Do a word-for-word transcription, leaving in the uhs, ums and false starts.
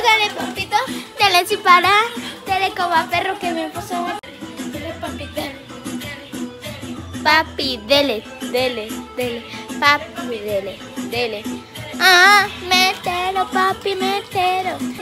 dale, papito. Dale sin parar. Dale como a perro que me puso. Dale, papi, dale. Papi, dele, dele, dele. Papi, dele, dele. Ah, mételo, papi, mételo.